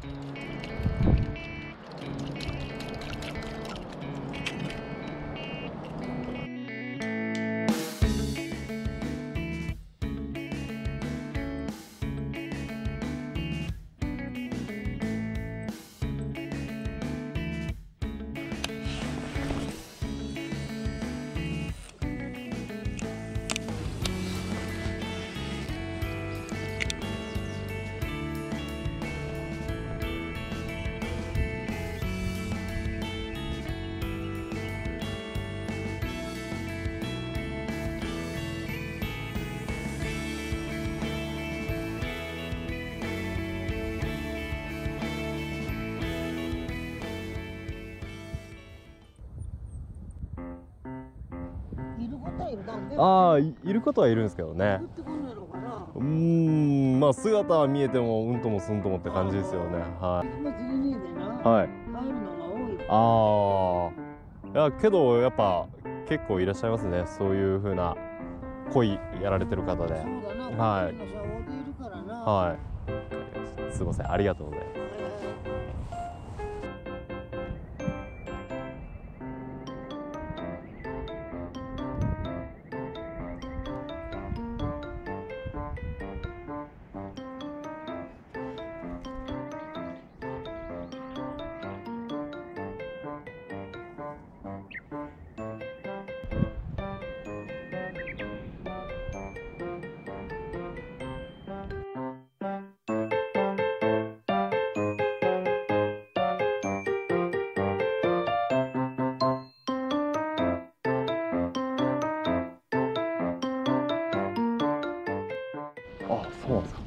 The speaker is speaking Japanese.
ああ、いることはいるんですけどね。まあ姿は見えてもうんともすんともって感じですよね。はい。はい。ああ、いやけどやっぱ結構いらっしゃいますね。そういう風な恋やられてる方で。はい。はい。すいません、ありがとうございます。あ、そうなんですか。